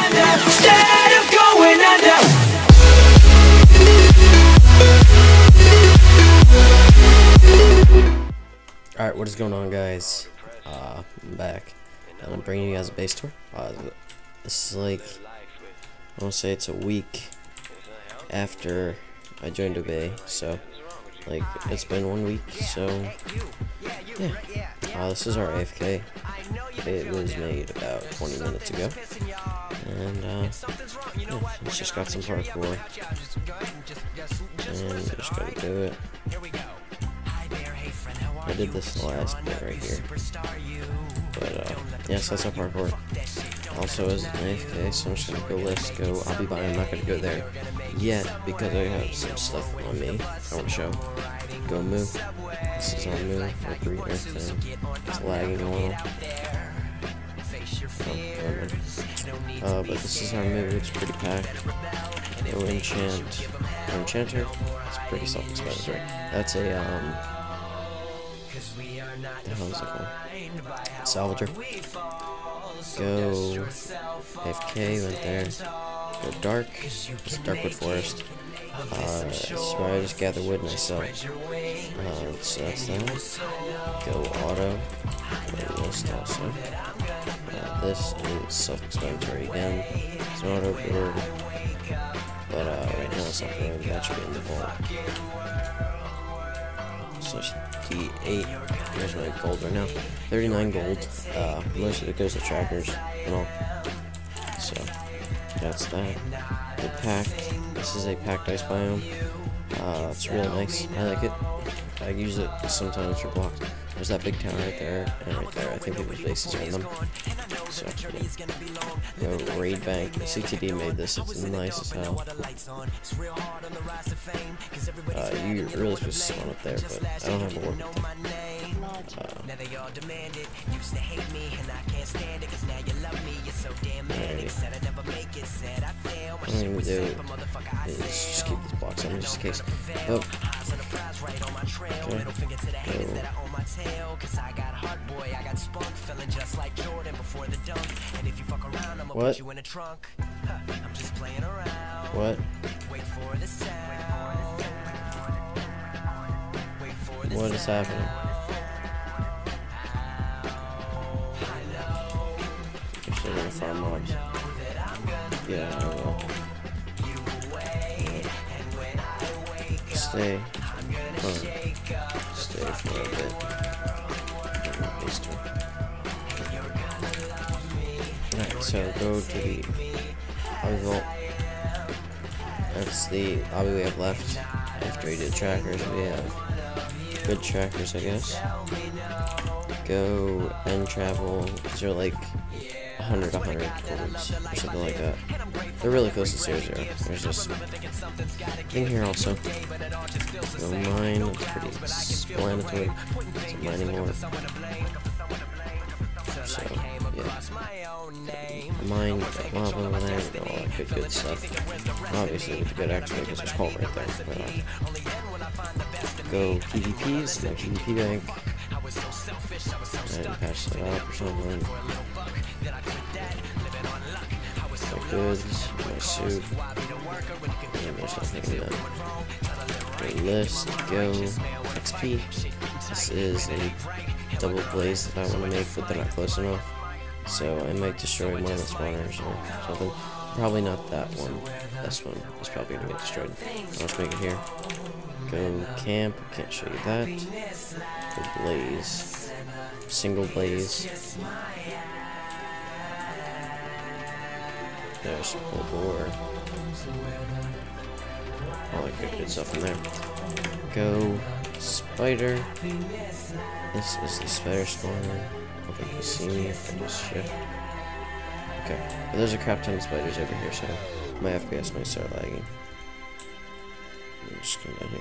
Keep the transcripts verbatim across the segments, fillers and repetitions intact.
under, instead of going under. Alright, what is going on, guys? Uh, I'm back, and I'm bringing you guys a base tour. Uh, this is like, I want to say it's a week after I joined Obey, so, like, it's been one week, so, yeah. Uh, this is our A F K. It was made about twenty minutes ago, and, uh, yeah, it's just got some parkour, and just gotta do it. I did this last bit right here, but uh, yes, that's our parkour. Also, as an A F K, so I'm just gonna go list, go, I'll be buying, I'm not gonna go there yet, because I have some stuff on me I want to show. Go move. This is our move, our breather thing. It's lagging a little. Oh, uh, but this is our move, it's pretty packed. Go enchant. Our enchanter, it's pretty self-explanatory. That's a, um, what the hell is it called? Salvager. Go A F K, went there. Go dark. It's Darkwood Forest. Uh, so I just gather wood and I sell. Uh, so that's that. Go auto. Go list also. Uh, this is self-explanatory again. It's an auto board. But uh, right now it's not going. That should be in the vault. So D eight. Here's my gold right now. thirty-nine gold. Uh, most of it goes to trackers and all. So that's that. The packed. This is a packed ice biome. Uh, it's really nice. I like it. I use it sometimes for blocks. There's that big tower right there and right there. I think people's bases are in them. So yeah. Go raid bank. C T D made this. It's nice as hell. Uh, you're really supposed to spawn up there, but I don't have a work. Uh, what I'm gonna do is just keep these blocks on just in case. Oh. Okay. What? What? What is happening? You're still gonna farm mobs. Yeah, I will. Stay. Huh. Stay for a bit. Alright, so go to the Obby Vault. That's the Obby we have left. After we did trackers, we have good trackers, I guess. Go and travel. These are like one hundred, one hundred golds or something like that. They're really close to zero zero. There's this thing here also. Go mine. It's pretty explanatory. It's a mining ore. So, yeah. Mine, lava over there, and all that good, good stuff. Obviously, with the good X-ray, because there's coal right there. But, uh, go P V Ps, no P V P bank. And patch that up or something. My goods, my suit. Yeah, there's nothing in that. Go list, go X P. This is a double blaze that I want to make, but they're not close enough. So I might destroy one of the spawners or something. Probably not that one. This one is probably going to get destroyed. I'll just make it here. Go camp. Can't show you that. Go blaze. Single blaze. There's a door. All that good, good stuff in there. Go spider. This is the spider spawner. Hope you can see me if I just shift. Okay, but there's a crap ton of spiders over here, so my F P S might start lagging. I'm just come down here.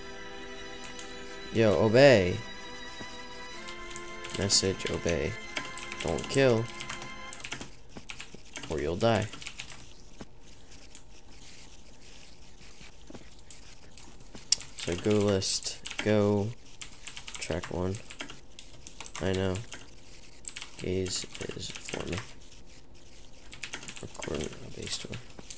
Yo, obey. Message, obey. Don't kill, or you'll die. So go list, go track one. I know. Gaze is for me. Recording a base tour.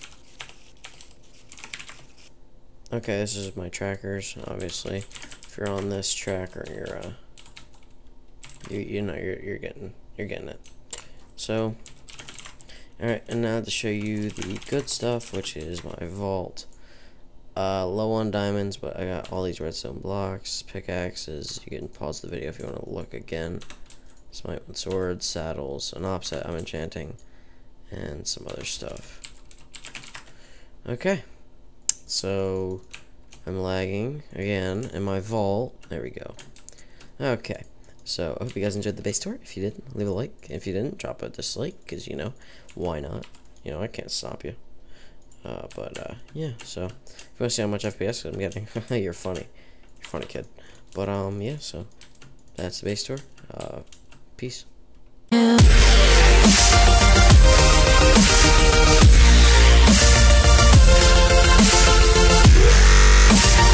Okay, this is my trackers. Obviously, if you're on this tracker, you're uh, you you know you're you're getting you're getting it. So, all right, and now to show you the good stuff, which is my vault. Uh, low on diamonds, but I got all these redstone blocks, pickaxes. You can pause the video if you want to look again. Smite with swords, saddles, an offset I'm enchanting, and some other stuff. Okay, so I'm lagging again in my vault. There we go. Okay, so I hope you guys enjoyed the base tour. If you did, leave a like. If you didn't, drop a dislike, because, you know, why not? You know, I can't stop you. Uh, but, uh, yeah, so, if you want to see how much F P S I'm getting, you're funny. You're a funny kid. But, um, yeah, so, that's the base tour. Uh, peace.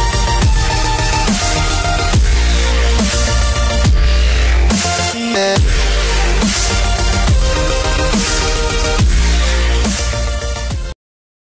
Yeah.